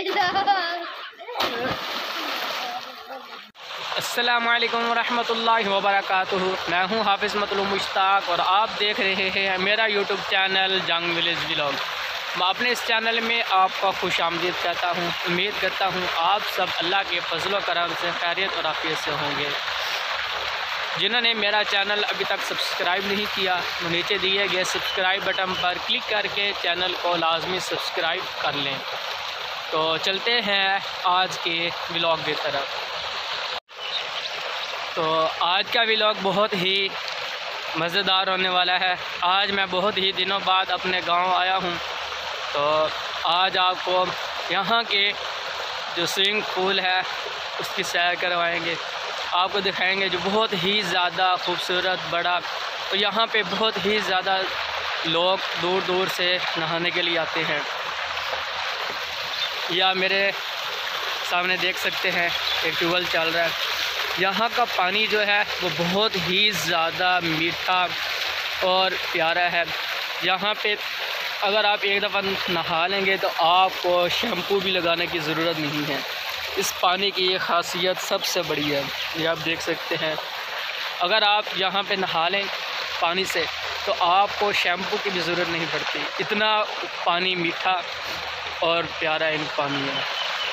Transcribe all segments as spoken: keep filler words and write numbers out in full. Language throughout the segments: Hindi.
अस्सलामुअलैकुम वरहमतुल्लाहि वबरकातुहू। मैं हूं हाफिज़ मतलूब मुश्ताक और आप देख रहे हैं मेरा यूट्यूब चैनल जंग विलेज व्लॉग। मैं अपने इस चैनल में आपका खुश आमदीद कहता हूं। उम्मीद करता हूं आप सब अल्लाह के फजल करम से खैरियत और आफियत से होंगे। जिन्होंने मेरा चैनल अभी तक सब्सक्राइब नहीं किया तो नीचे दिए गए सब्सक्राइब बटन पर क्लिक करके चैनल को लाजमी सब्सक्राइब कर लें। तो चलते हैं आज के व्लॉग की तरफ। तो आज का व्लॉग बहुत ही मज़ेदार होने वाला है। आज मैं बहुत ही दिनों बाद अपने गांव आया हूं। तो आज आपको यहां के जो स्विमिंग पूल है उसकी सैर करवाएंगे, आपको दिखाएंगे जो बहुत ही ज़्यादा खूबसूरत बड़ा। तो यहाँ पे बहुत ही ज़्यादा लोग दूर दूर से नहाने के लिए आते हैं। या मेरे सामने देख सकते हैं एक ट्यूबवेल चल रहा है। यहाँ का पानी जो है वो बहुत ही ज़्यादा मीठा और प्यारा है। यहाँ पे अगर आप एक दफ़ा नहा लेंगे तो आपको शैम्पू भी लगाने की ज़रूरत नहीं है। इस पानी की ये ख़ासियत सबसे बड़ी है। ये आप देख सकते हैं, अगर आप यहाँ पे नहा लें पानी से तो आपको शैम्पू की भी ज़रूरत नहीं पड़ती। इतना पानी मीठा और प्यारा इन पानी है।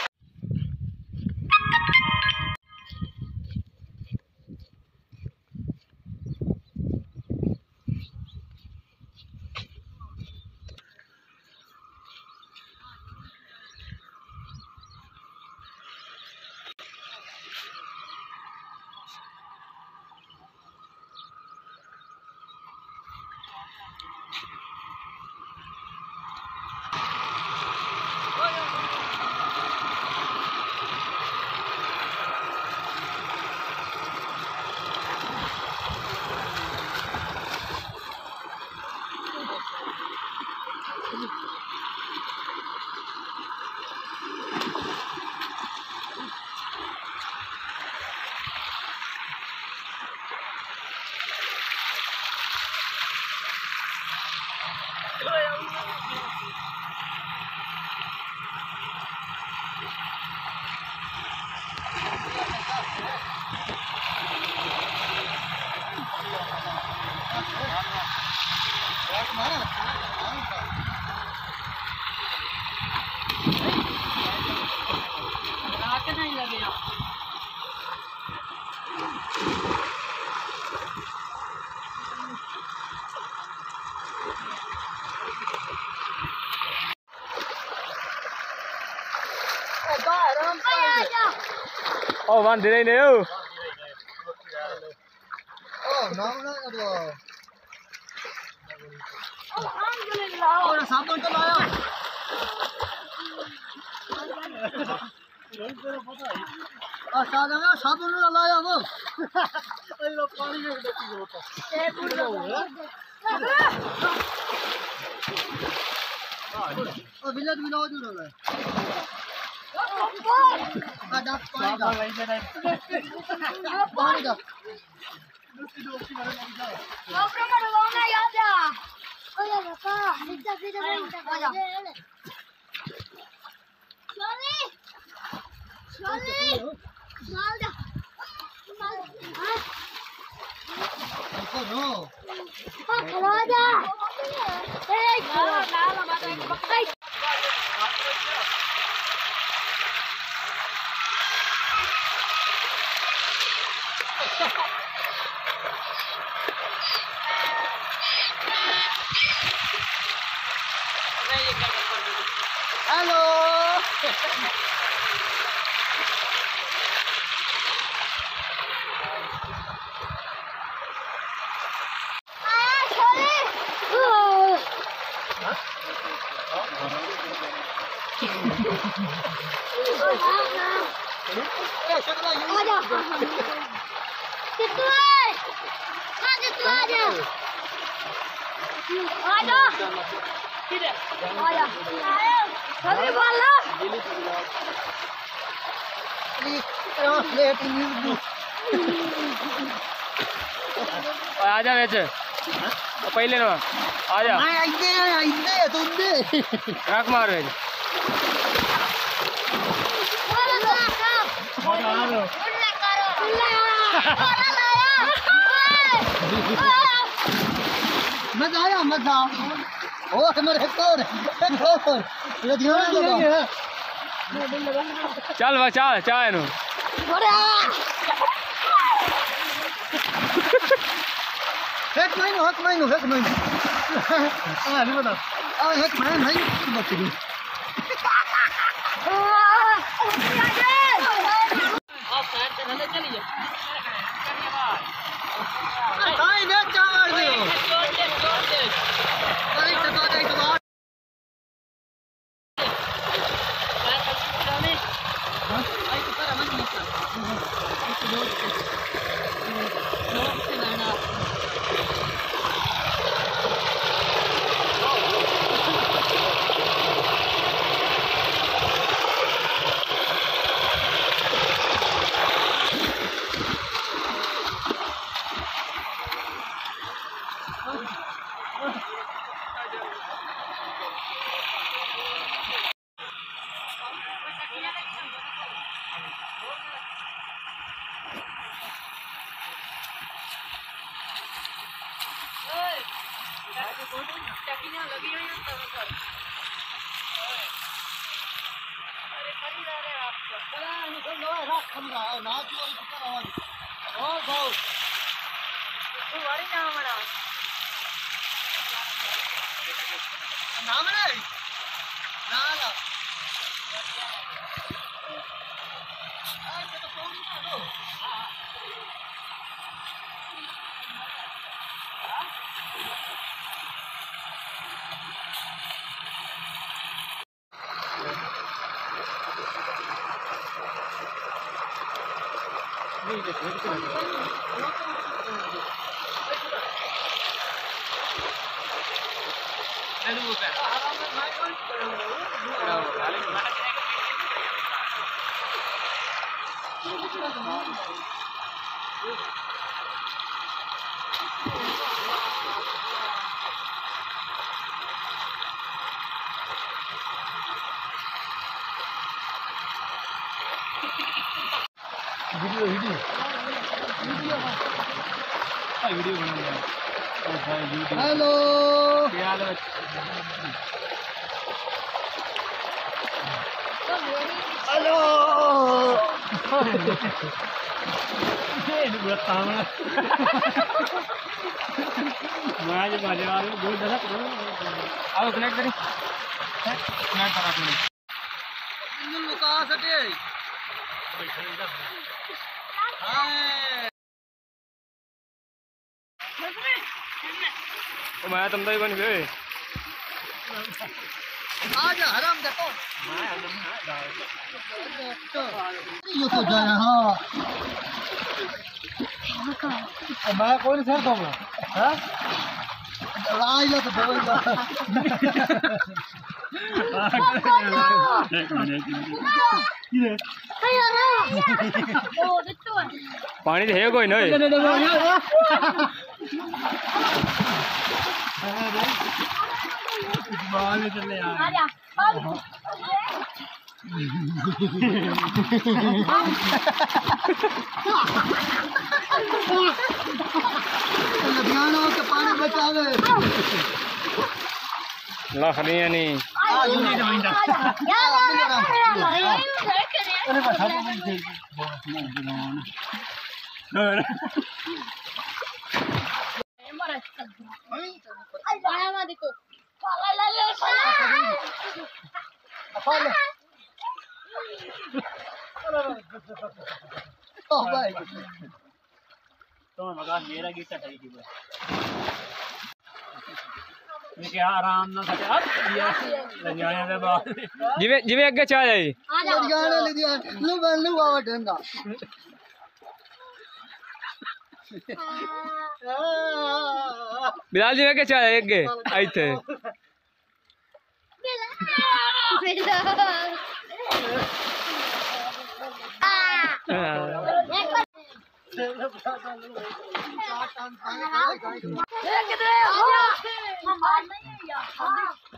Oh, man, did I know? Oh, no, no, no. Alhamdulillah. Oh, sabun to laया. आ सादा ना साबुन ना लाया वो। अरे लो पानी में देखी होता। एक पूरा हो ओ विलेज में लाओ जो ना। आ डाक पानी का। पानी का। Dobro Maradona jada. Oya baka, nita video nita. Oya. Shali. Shali. Malda. Malda. हमको नो। Ah, kalada. Hey, nala nala mata bakai. Hello Ah, Shali. Oh. ए शकला यू Ada. Situ ay. Ha, situ ada. Ada. Tidak. Ada. Ayo. Kami bola. Please translate न्यू आ जा बेच पहले ना आ जा मैं आइंदे आइंदे तुंदे रख मार बेच मजा आया मजा ओ हमारे एक और एक और लुधियाना लगा चल बचा चाय नु एक महीनो एक महीनो एक महीनो आ नहीं बता आ एक महीनो नहीं बची काई ने चार दियो काई टका दे के बाद आई तो पर मन वीडियो वीडियो वीडियो बना hello hello ini buat tamu mau aja baca lalu gue udah tak tahu aku connect tadi connect para aku ini luka sedih hai मैं तुम तो ही बन गए आजा हराम देखो ये तो जाए हाँ मैं कौन सर तुम हाँ आइला तो बोलेगा पानी तो है कोई नहीं बाल चले यार लुधियाना के पानी बचावे लखनिया नहीं आ यूनी ने बंदा अरे बता देखो oh baik तो मगर मेरा गिट्टा सही थी मैं क्या आराम ना सके अब लुधियाना के बाद जिवे जिवे आगे चल जाए लुधियाना लुधियाना नु नु आवा ढंगा बिलाल जी आगे चल जाए आगे आई थे आ